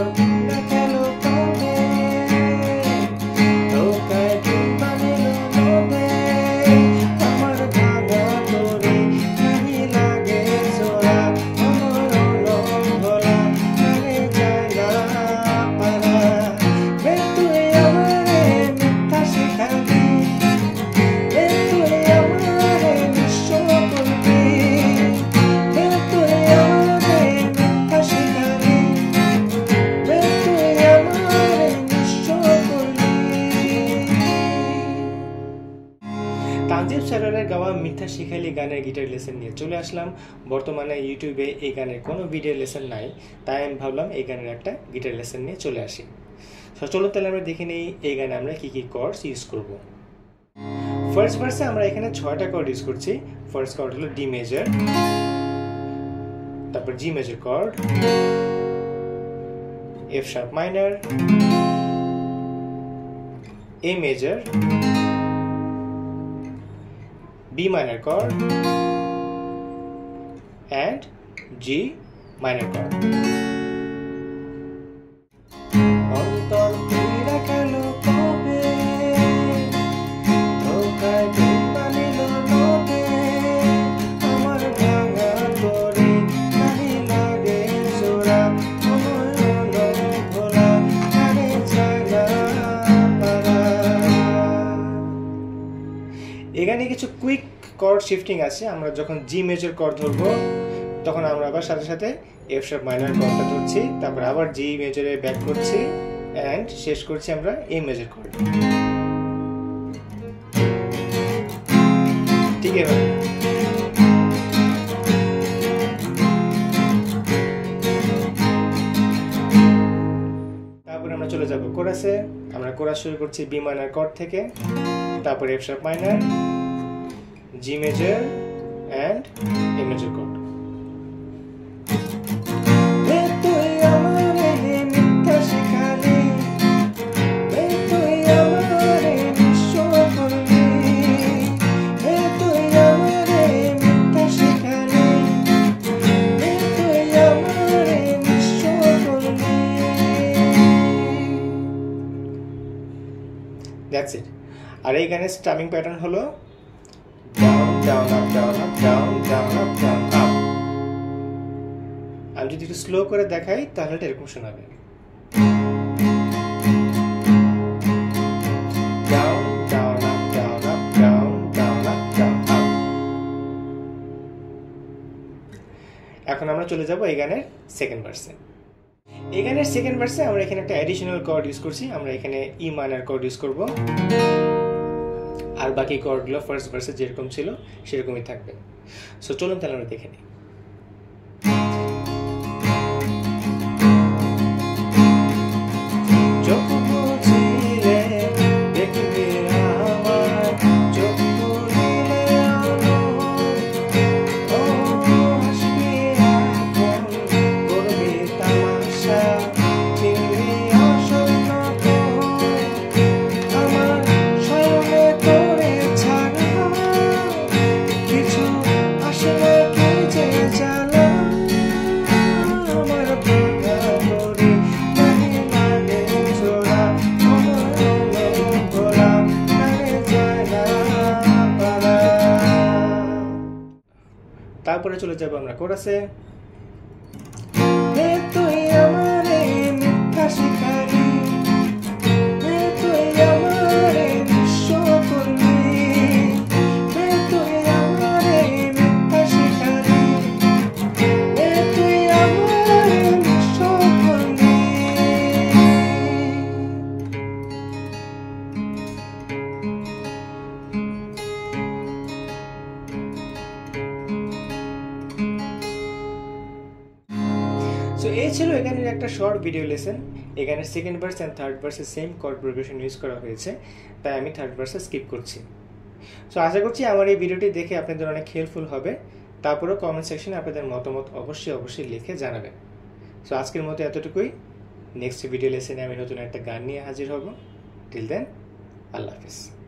অন্তর পুরা গেল কবে, ধোকায় দিন বানিল নবে, আমার ভাঙা তোরে নাহি লাগে জোড়া, আমার অলম ভোলা আরে যায় না পারা। রে তুই আমারে মিথ্যা শিখালি, রে তুই আমারে নিঃস্ব করলি, রে তুই আমারে মিথ্যা শিখালি, রে তুই আমারে নিঃস্ব করলি। তানজিব স্যারের গাওয়া মিথ্যা শিখাইলি গানের গিটার লেসন নিয়ে চলে আসলাম। বর্তমানে ইউটিউবে এই গানের কোনো ভিডিও লেসন নাই, তাই আমি ভাবলাম এই গানের একটা গিটার লেসন নিয়ে চলে আসি। তো চলো তাহলে আমরা দেখে নিই এই গানে আমরা কি কি কর্ডস ইউজ করব। ফার্স্ট ভার্সে আমরা এখানে 6টা কর্ড ইউজ করছি। ফার্স্ট কর্ড হলো ডি মেজর, তারপর G major chord, F sharp minor, A major, B minor chord and G minor chord. অন্তর পুরা গেল কবে, ধোকায় দিন বানিল নবে, আমার ভাঙা তোরে নাহি লাগে জোড়া, আমার অলম ভোলা আরে যায় না পারা। এখানে কিছু কুইক কর্ড শিফটিং আছে। আমরা যখন জি মেজর কর্ড ধরবো তখন আমরা আবার সাথে সাথে এফ শার্প মাইনর কর্ডটা ধরছি, তারপর আবার জি মেজরে ব্যাক করছি এন্ড শেষ করছি আমরা এ মেজর কর্ড। ঠিক আছে, তারপর আমরা চলে যাব কোরাসে। আমরা কোরাস শুরু করছি বি মাইনর কর্ড থেকে, তারপর F sharp minor, G major and A major chord. রে তুই আমারে মিথ্যা শিখালি, রে তুই আমারে নিঃস্ব করলি, রে তুই আমারে মিথ্যা শিখালি, রে তুই আমারে নিঃস্ব করলি। That's it. আর এই গানের স্ট্রামিং প্যাটার্ন হলো down down up down up down down up down up। আমি যদি একটু স্লো করে দেখাই তাহলে এটা এরকম শোনাবে, down down up down up down down up down up। এখন আমরা চলে যাব এই গানের সেকেন্ড ভার্সে। এই গানের সেকেন্ড ভার্সে আমরা এখানে একটা অ্যাডিশনাল কর্ড ইউজ করছি। আমরা এখানে ই মাইনর কর্ড ইউজ করব, আর বাকি কর্ডগুলো ফার্স্ট ভার্সে যেরকম ছিল সেরকমই থাকবে। সো চলুন তাহলে আমরা দেখে নিই। তারপরে চলে যাব আমরা কোরাসে। রে তুই আমারে মিথ্যা শিখালি, রে তুই আমারে নিঃস্ব করলি, রে তুই আমারে মিথ্যা শিখালি, রে তুই আমারে নিঃস্ব করলি। সো এই ছিল এখানের একটা শর্ট ভিডিও লেসন। এখানে সেকেন্ড ভার্স এন্ড থার্ড ভার্সে সেম কর্ড প্রোগ্রেশন ইউজ করা হয়েছে, তাই আমি থার্ড ভার্সে স্কিপ করছি। সো আশা করছি আমার এই ভিডিওটি দেখে আপনাদের অনেক হেল্পফুল হবে। তারপরেও কমেন্ট সেকশনে আপনাদের মতামত অবশ্যই লিখে জানাবেন। সো আজকের মতো এতটুকুই। নেক্সট ভিডিও লেসনে আমি নতুন একটা গান নিয়ে হাজির হব। টিল দেন, আল্লাহ হাফেজ।